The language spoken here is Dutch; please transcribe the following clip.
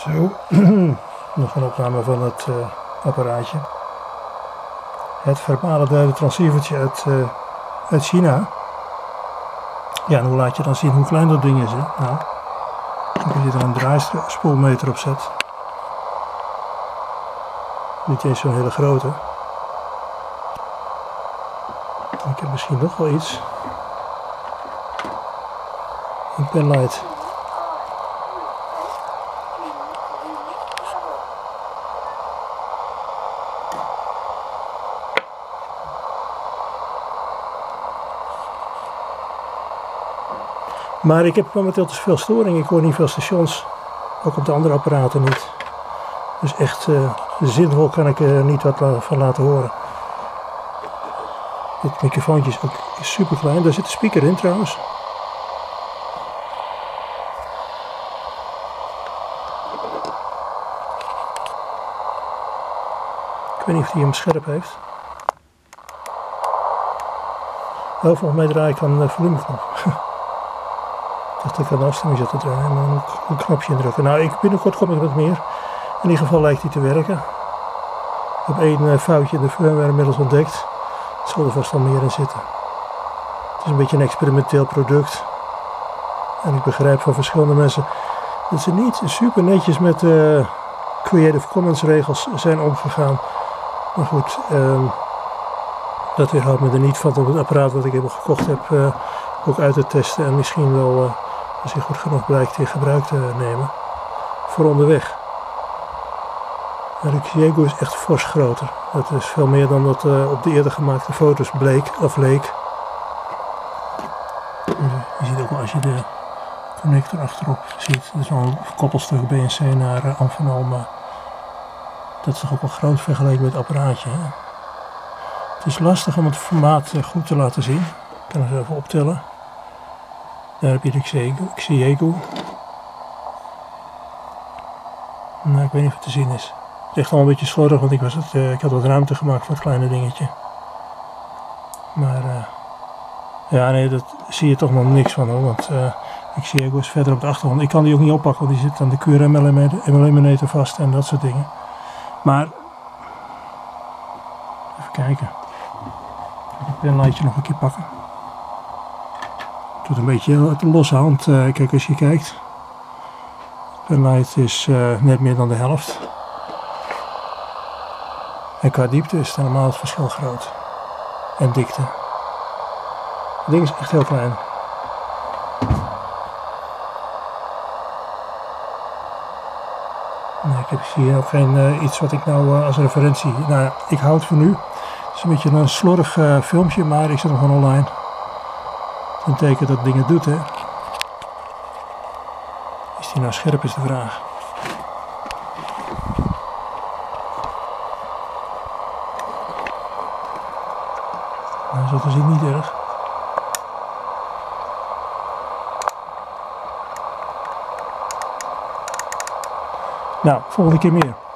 Zo, nog een opname van het apparaatje. Het verbale transceivertje uit China. Ja, en hoe laat je dan zien hoe klein dat ding is? Hè? Nou, als je er een draaispoelmeter op zet. Niet eens zo'n hele grote. Ik heb misschien nog wel iets. Een penlight. Maar ik heb momenteel te veel storing. Ik hoor niet veel stations. Ook op de andere apparaten niet. Dus echt zinvol kan ik er niet wat van laten horen. Dit microfoontje is ook super klein. Daar zit een speaker in trouwens. Ik weet niet of hij hem scherp heeft. Oh, volgens mij draai ik aan de volumeknop. Ik dacht dat ik aan de afstemming zat te draaien, maar dan moet ik een knopje indrukken. Nou, binnenkort kom ik met meer. In ieder geval lijkt hij te werken. Ik heb één foutje in de firmware inmiddels ontdekt. Er zal er vast wel meer in zitten. Het is een beetje een experimenteel product. En ik begrijp van verschillende mensen dat ze niet super netjes met Creative Commons regels zijn omgegaan. Maar goed, dat weerhoudt me er niet van om het apparaat wat ik helemaal gekocht heb ook uit te testen. En misschien wel, als hij goed genoeg blijkt, in gebruik te nemen. Voor onderweg. De Xiegu is echt fors groter. Dat is veel meer dan dat op de eerder gemaakte foto's bleek of leek. Je ziet ook wel als je de connector achterop ziet. Dat is wel een koppelstuk BNC naar Amphenol. Dat is toch ook wel groot vergeleken met het apparaatje. Hè? Het is lastig om het formaat goed te laten zien. Ik kan het even optellen. Daar heb je de Xiegu. Nou, ik weet niet of het te zien is. Het is echt wel een beetje slordig, want ik had wat ruimte gemaakt voor het kleine dingetje. Maar ja, nee, dat zie je toch nog niks van hoor, want ik zie ook eens verder op de achtergrond. Ik kan die ook niet oppakken, want die zit aan de QRM eliminator vast en dat soort dingen. Maar, even kijken. Ik ga het penlightje nog een keer pakken. Het doet een beetje uit de losse hand, kijk als je kijkt. Het penlight is net meer dan de helft. En qua diepte is helemaal het verschil groot. En dikte. Het ding is echt heel klein. Nee, ik zie hier ook geen iets wat ik nou als referentie... Nou ja, ik houd voor nu. Het is een beetje een slordig filmpje, maar ik zet hem gewoon online. Het is een teken dat het ding het doet, hè. Is die nou scherp, is de vraag. Nou, zo te zien niet erg. Nou, volgende keer meer.